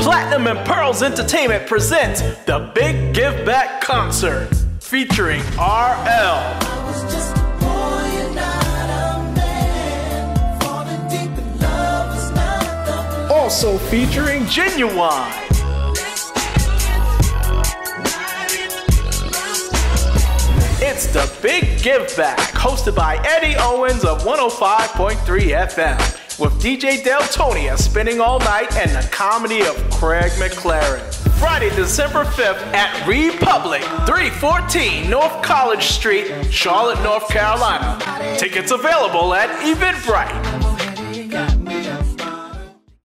Platinum and Pearls Entertainment presents the Big Give Back Concert featuring RL. Also featuring Ginuwine. It's the Big Give Back, hosted by Eddie Owens of 105.3 FM, with DJ Deltonia spinning all night and the comedy of Craig McLaren. Friday, December 5th at Republic, 314 North College Street, Charlotte, North Carolina. Tickets available at Eventbrite.